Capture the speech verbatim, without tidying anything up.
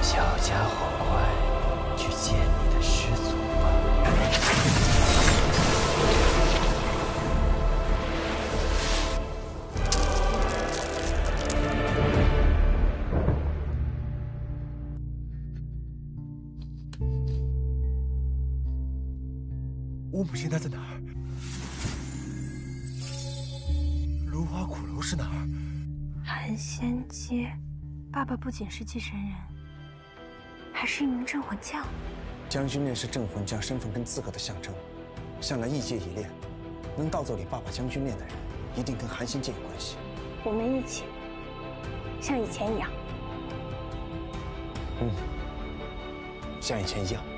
小家伙快去见你的师祖吧。 我母现在在哪儿？芦花苦楼是哪儿？ 寒仙街，爸爸不仅是继承人，还是一名镇魂将。 将军面是镇魂将身份跟资格的象征，向来异界已练，能盗走你爸爸将军面的人，一定跟寒仙界有关系。 我们一起，像以前一样。 嗯，像以前一样。